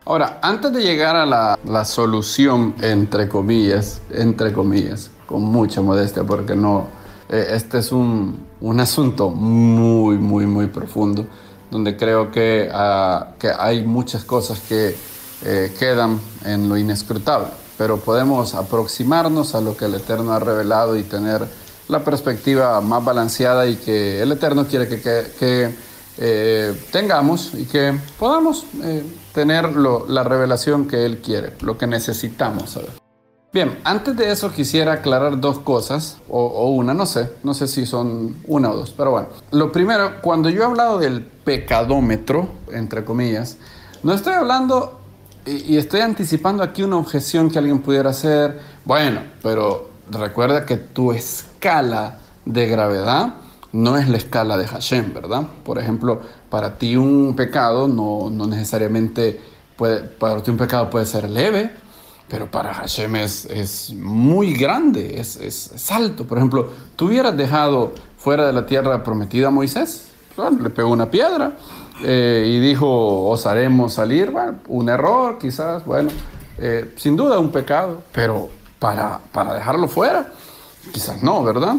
Ahora, antes de llegar a la solución, entre comillas, con mucha modestia, porque no, este es un asunto muy, muy, muy profundo, donde creo que hay muchas cosas que quedan en lo inescrutable, pero podemos aproximarnos a lo que el Eterno ha revelado y tener la perspectiva más balanceada y que el Eterno quiere que tengamos y que podamos tener la revelación que Él quiere, lo que necesitamos saber. Bien, antes de eso quisiera aclarar dos cosas, o una, no sé si son una o dos, pero bueno. Lo primero, cuando yo he hablado del pecadómetro, entre comillas, no estoy hablando y estoy anticipando aquí una objeción que alguien pudiera hacer. Bueno, pero recuerda que tu escala de gravedad no es la escala de Hashem, ¿verdad? Por ejemplo, para ti un pecado no necesariamente para ti un pecado puede ser leve, pero para Hashem es muy grande, es alto. Por ejemplo, tú hubieras dejado fuera de la tierra prometida a Moisés, bueno, le pegó una piedra y dijo, osaremos salir. Bueno, un error quizás, bueno, sin duda un pecado, pero para dejarlo fuera, quizás no, ¿verdad?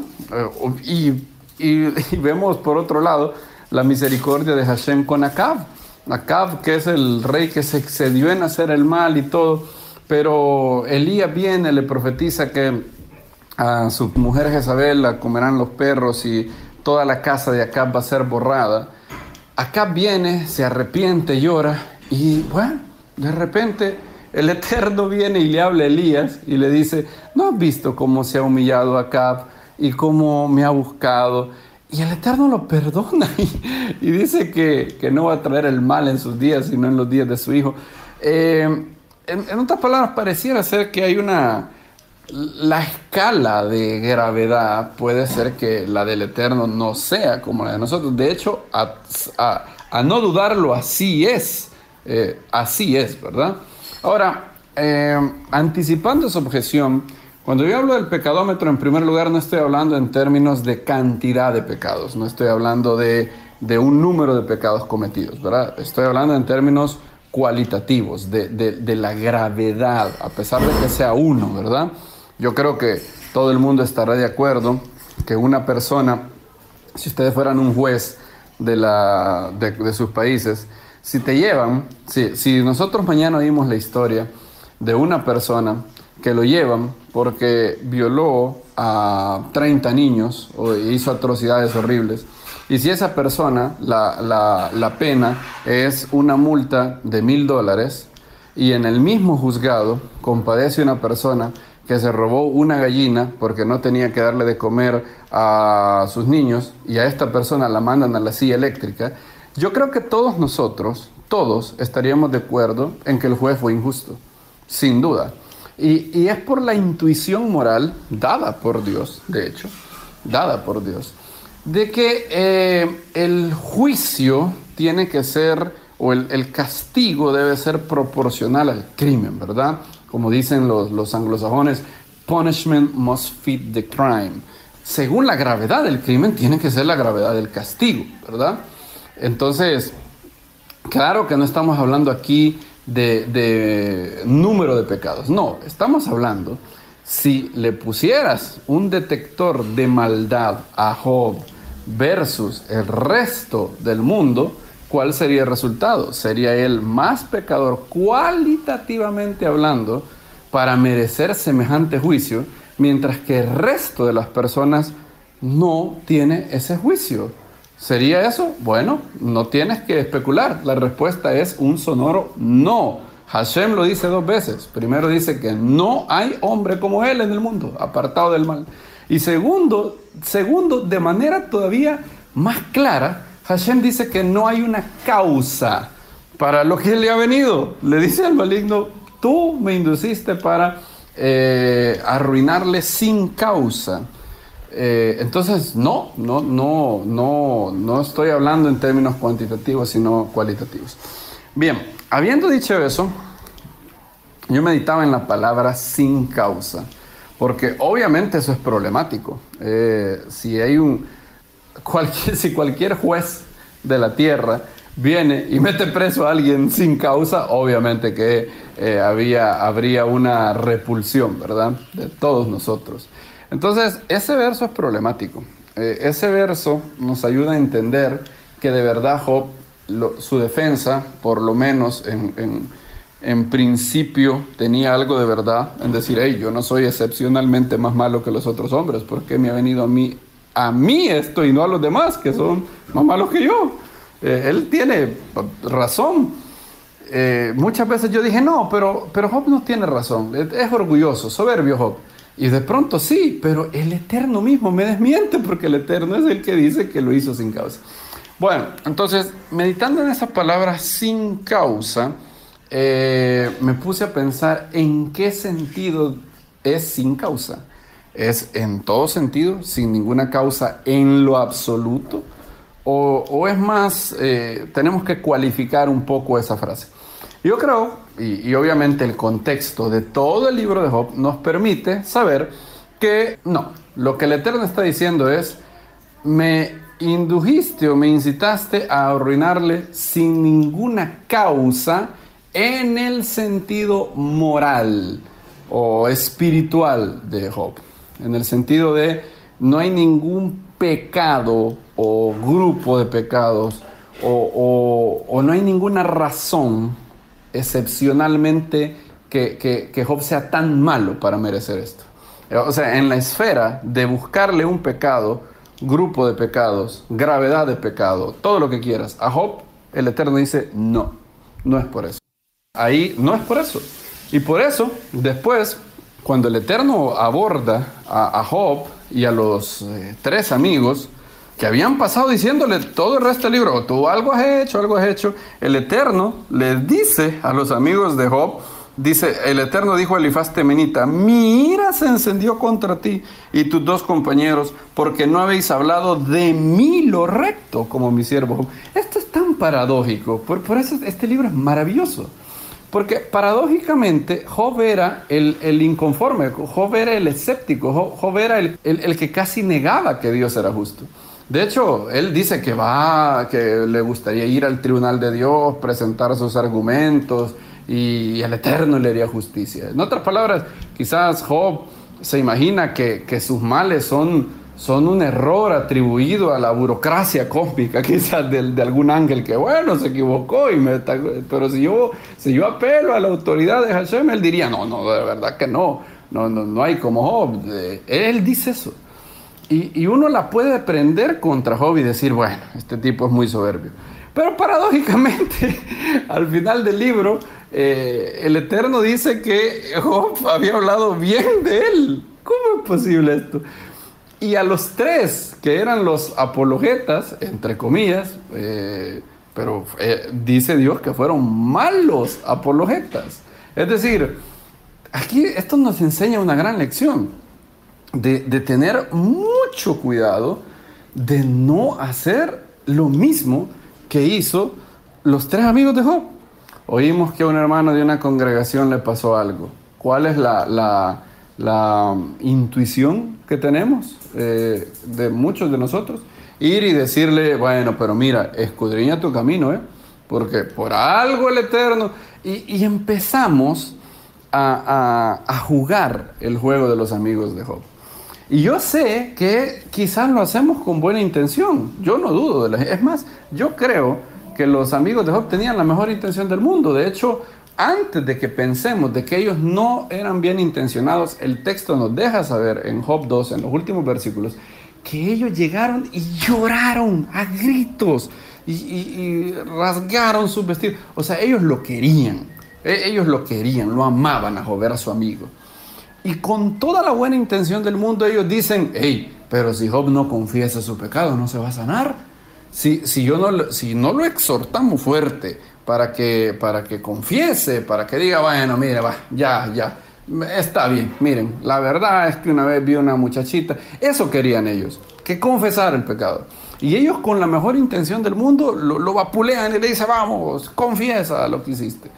Y vemos por otro lado la misericordia de Hashem con Acab. Acab, que es el rey que se excedió en hacer el mal y todo, pero Elías viene, le profetiza que a su mujer Jezabel la comerán los perros y toda la casa de Acab va a ser borrada. Acab viene, se arrepiente, llora y bueno, de repente el Eterno viene y le habla a Elías y le dice, ¿no has visto cómo se ha humillado Acab y cómo me ha buscado? Y el Eterno lo perdona y dice que no va a traer el mal en sus días, sino en los días de su hijo. En otras palabras, pareciera ser que hay la escala de gravedad puede ser que la del Eterno no sea como la de nosotros. De hecho, a no dudarlo, así es, ¿verdad? Ahora, anticipando esa objeción, cuando yo hablo del pecadómetro, en primer lugar, no estoy hablando en términos de cantidad de pecados, no estoy hablando de un número de pecados cometidos, ¿verdad? Estoy hablando en términos cualitativos, de la gravedad, a pesar de que sea uno, ¿verdad? Yo creo que todo el mundo estará de acuerdo que una persona, si ustedes fueran un juez de sus países, si te llevan, si nosotros mañana oímos la historia de una persona que lo llevan porque violó a 30 niños o hizo atrocidades horribles, y si esa persona, la pena es una multa de $1,000 y en el mismo juzgado compadece una persona que se robó una gallina porque no tenía que darle de comer a sus niños y a esta persona la mandan a la silla eléctrica, yo creo que todos nosotros, todos estaríamos de acuerdo en que el juez fue injusto, sin duda. Y es por la intuición moral dada por Dios, de hecho, dada por Dios, de que el juicio tiene que ser, o el castigo debe ser proporcional al crimen, ¿verdad? Como dicen los anglosajones, punishment must fit the crime. Según la gravedad del crimen, tiene que ser la gravedad del castigo, ¿verdad? Entonces, claro que no estamos hablando aquí de número de pecados, no, estamos hablando, si le pusieras un detector de maldad a Job versus el resto del mundo, ¿cuál sería el resultado? Sería él más pecador cualitativamente hablando para merecer semejante juicio, mientras que el resto de las personas no tiene ese juicio. ¿Sería eso? Bueno, no tienes que especular. La respuesta es un sonoro no. Hashem lo dice 2 veces. Primero dice que no hay hombre como él en el mundo, apartado del mal. Y segundo, de manera todavía más clara, Hashem dice que no hay una causa para lo que le ha venido. Le dice al maligno, tú me induciste para arruinarle sin causa. Entonces, no estoy hablando en términos cuantitativos, sino cualitativos. Bien, habiendo dicho eso, yo meditaba en la palabra sin causa, porque obviamente eso es problemático. Si cualquier juez de la tierra viene y mete preso a alguien sin causa, obviamente que habría una repulsión, ¿verdad? De todos nosotros. Entonces, ese verso es problemático. Ese verso nos ayuda a entender que de verdad Job, su defensa, por lo menos en principio, tenía algo de verdad en decir, hey, yo no soy excepcionalmente más malo que los otros hombres, ¿por qué me ha venido a mí esto y no a los demás que son más malos que yo? Él tiene razón. Muchas veces yo dije, no, pero Job no tiene razón, es orgulloso, soberbio Job. Y de pronto sí, pero el Eterno mismo me desmiente, porque el Eterno es el que dice que lo hizo sin causa. Bueno, entonces, meditando en esa palabra sin causa, me puse a pensar en qué sentido es sin causa. ¿Es en todo sentido, sin ninguna causa en lo absoluto? ¿O es más, tenemos que cualificar un poco esa frase? Yo creo, y obviamente el contexto de todo el libro de Job nos permite saber que no, lo que el Eterno está diciendo es, me indujiste o me incitaste a arruinarle sin ninguna causa en el sentido moral o espiritual de Job. En el sentido de no hay ningún pecado o grupo de pecados o no hay ninguna razón excepcionalmente que Job sea tan malo para merecer esto. O sea, en la esfera de buscarle un pecado, grupo de pecados, gravedad de pecado, todo lo que quieras, a Job el Eterno dice no, no es por eso. Ahí no es por eso. Y por eso, después, cuando el Eterno aborda a Job y a los tres amigos que habían pasado diciéndole todo el resto del libro, tú algo has hecho, el Eterno les dice a los amigos de Job, dice, el Eterno dijo a Elifaz Temenita, mi ira se encendió contra ti y tus dos compañeros, porque no habéis hablado de mí lo recto como mi siervo Job. Esto es tan paradójico, por eso este libro es maravilloso. Porque paradójicamente Job era el inconforme, Job era el escéptico, Job era el que casi negaba que Dios era justo. De hecho, él dice que le gustaría ir al tribunal de Dios, presentar sus argumentos y el Eterno le haría justicia. En otras palabras, quizás Job se imagina que sus males son un error atribuido a la burocracia cósmica, quizás de algún ángel que, bueno, se equivocó, pero si yo apelo a la autoridad de Hashem, él diría, no, de verdad que no hay como Job. Él dice eso. Y uno la puede prender contra Job y decir, bueno, este tipo es muy soberbio. Pero paradójicamente, al final del libro, el Eterno dice que Job había hablado bien de él. ¿Cómo es posible esto? Y a los tres, que eran los apologetas, entre comillas, pero dice Dios que fueron malos apologetas. Es decir, aquí esto nos enseña una gran lección de tener mucho cuidado de no hacer lo mismo que hizo los tres amigos de Job. Oímos que a un hermano de una congregación le pasó algo. ¿Cuál es la intuición que tenemos de muchos de nosotros? Ir y decirle, bueno, pero mira, escudriña tu camino, porque por algo el Eterno... Y empezamos a jugar el juego de los amigos de Job. Y yo sé que quizás lo hacemos con buena intención. Yo no dudo es más, yo creo que los amigos de Job tenían la mejor intención del mundo. De hecho, antes de que pensemos de que ellos no eran bien intencionados, el texto nos deja saber en Job 2, en los últimos versículos, que ellos llegaron y lloraron a gritos y rasgaron sus vestidos. O sea, ellos lo querían, lo amaban a Job, era su amigo. Y con toda la buena intención del mundo ellos dicen, hey, pero si Job no confiesa su pecado, no se va a sanar. Si no lo exhortamos fuerte para que confiese, para que diga, bueno, mire, ya, está bien. Miren, la verdad es que una vez vi una muchachita, eso querían ellos, que confesara el pecado. Y ellos con la mejor intención del mundo lo vapulean y le dicen, vamos, confiesa lo que hiciste.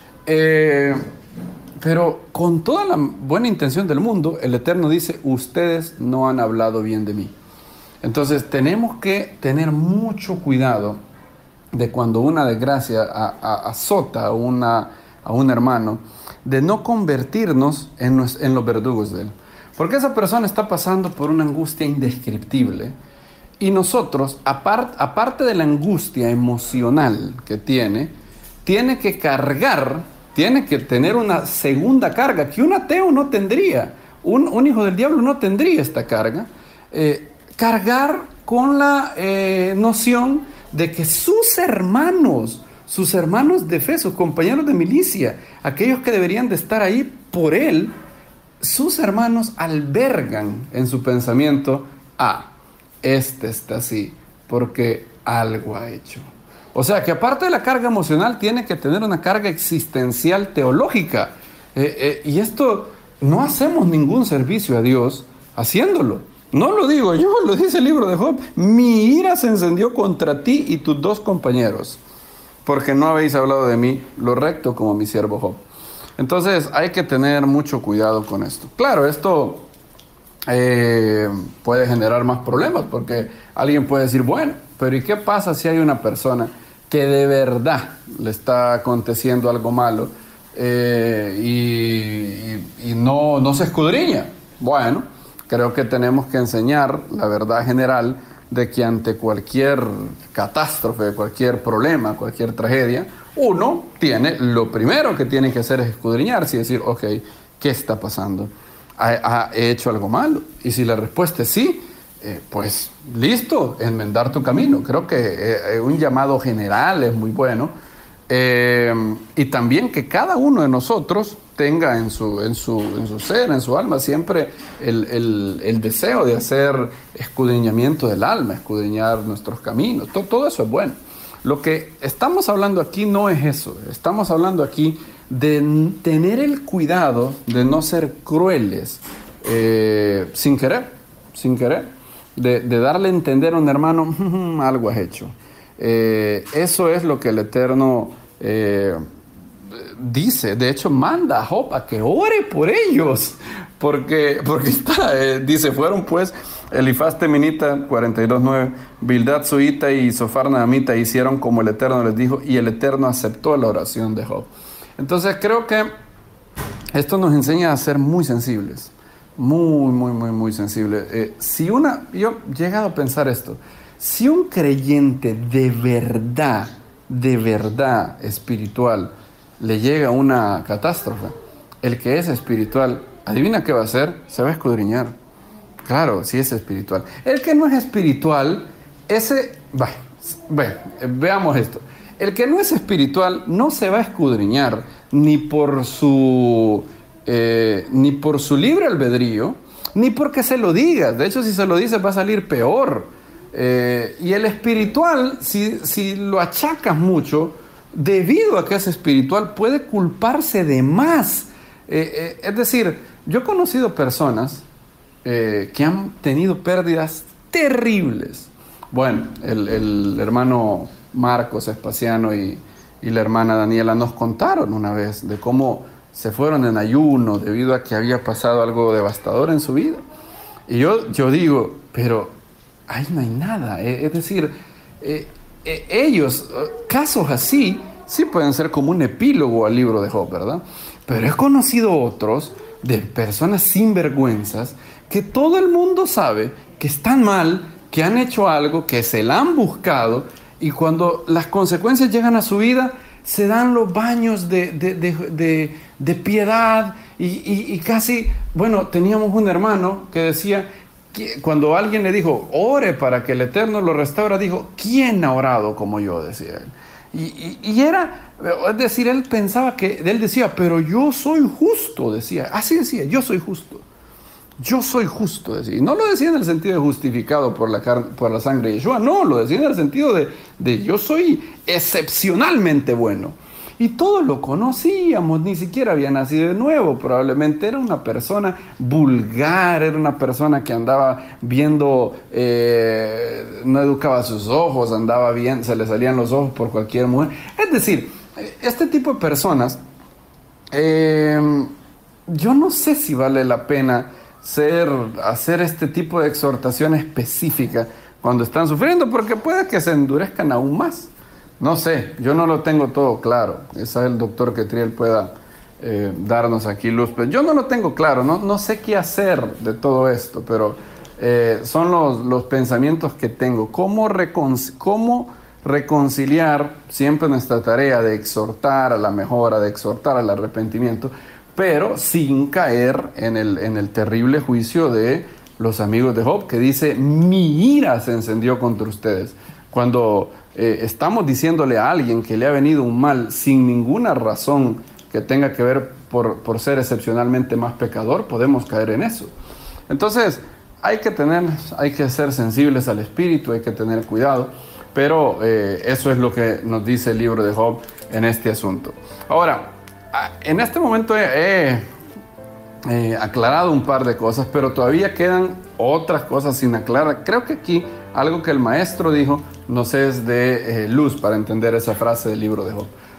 Pero con toda la buena intención del mundo, el Eterno dice, ustedes no han hablado bien de mí. Entonces tenemos que tener mucho cuidado de cuando una desgracia azota a un hermano, de no convertirnos en los verdugos de él. Porque esa persona está pasando por una angustia indescriptible y nosotros, aparte de la angustia emocional que tiene que cargar, tiene que tener una segunda carga que un ateo no tendría, un hijo del diablo no tendría esta carga, cargar con la noción de que sus hermanos de fe, sus compañeros de milicia, aquellos que deberían de estar ahí por él, sus hermanos albergan en su pensamiento, este está así porque algo ha hecho. O sea que aparte de la carga emocional tiene que tener una carga existencial teológica. Y esto no hacemos ningún servicio a Dios haciéndolo. No lo digo yo, lo dice el libro de Job. Mi ira se encendió contra ti y tus 2 compañeros, porque no habéis hablado de mí lo recto como mi siervo Job. Entonces hay que tener mucho cuidado con esto. Claro, esto puede generar más problemas, porque alguien puede decir, bueno, pero ¿y qué pasa si hay una persona que de verdad le está aconteciendo algo malo y no se escudriña? Bueno, creo que tenemos que enseñar la verdad general de que ante cualquier catástrofe, cualquier problema, cualquier tragedia, uno tiene, lo primero que tiene que hacer es escudriñarse y decir, ok, ¿qué está pasando? ¿He hecho algo malo? Y si la respuesta es sí, pues listo, enmendar tu camino. Creo que un llamado general es muy bueno. Y también que cada uno de nosotros tenga en su ser, en su alma, siempre el deseo de hacer escudriñamiento del alma, escudriñar nuestros caminos. Todo eso es bueno. Lo que estamos hablando aquí no es eso. Estamos hablando aquí de tener el cuidado de no ser crueles sin querer, de darle a entender a un hermano, algo has hecho. Eso es lo que el Eterno dice. De hecho, manda a Job a que ore por ellos, porque dice, fueron pues Elifaz Teminita, 42:9, Bildad Suita y Sofar Naamita hicieron como el Eterno les dijo, y el Eterno aceptó la oración de Job. Entonces creo que esto nos enseña a ser muy sensibles, muy sensibles. Yo he llegado a pensar esto, si un creyente de verdad espiritual le llega una catástrofe, el que es espiritual, adivina qué va a hacer, se va a escudriñar. Claro, sí es espiritual. El que no es espiritual, veamos esto. El que no es espiritual no se va a escudriñar ni por su libre albedrío, ni porque se lo digas. De hecho, si se lo dices va a salir peor. Y el espiritual, si lo achacas mucho, debido a que es espiritual, puede culparse de más. Es decir, yo he conocido personas que han tenido pérdidas terribles. Bueno, el hermano Marcos Espaciano y la hermana Daniela nos contaron una vez de cómo se fueron en ayuno debido a que había pasado algo devastador en su vida. Y yo digo, pero ahí no hay nada. Es decir, ellos, casos así, sí pueden ser como un epílogo al libro de Job, ¿verdad? Pero he conocido otros de personas sinvergüenzas que todo el mundo sabe que están mal, que han hecho algo, que se la han buscado, y cuando las consecuencias llegan a su vida, se dan los baños de piedad y casi, bueno, teníamos un hermano que decía, que cuando alguien le dijo, ore para que el Eterno lo restaure, dijo, ¿quién ha orado como yo? Decía él. Y era, es decir, él pensaba que, él decía, pero yo soy justo, decía, así decía, yo soy justo. Yo soy justo, decía. Y no lo decía en el sentido de justificado por la sangre de Yeshua, no, lo decía en el sentido de yo soy excepcionalmente bueno. Y todos lo conocíamos, ni siquiera había nacido de nuevo, probablemente era una persona vulgar, era una persona que andaba viendo, no educaba sus ojos, andaba bien, se le salían los ojos por cualquier mujer. Es decir, este tipo de personas, yo no sé si vale la pena hacer este tipo de exhortación específica cuando están sufriendo, porque puede que se endurezcan aún más. No sé, yo no lo tengo todo claro. Quizá el doctor Ketriel pueda darnos aquí luz. Pero yo no lo tengo claro, no sé qué hacer de todo esto, pero son los pensamientos que tengo. ¿Cómo reconciliar siempre nuestra tarea de exhortar a la mejora, de exhortar al arrepentimiento, pero sin caer en el terrible juicio de los amigos de Job, que dice: mi ira se encendió contra ustedes? Cuando estamos diciéndole a alguien que le ha venido un mal sin ninguna razón que tenga que ver por ser excepcionalmente más pecador, podemos caer en eso. Entonces, hay que ser sensibles al espíritu, hay que tener cuidado, pero eso es lo que nos dice el libro de Job en este asunto. Ahora, en este momento he aclarado un par de cosas, pero todavía quedan otras cosas sin aclarar. Creo que aquí algo que el maestro dijo nos es de luz para entender esa frase del libro de Job.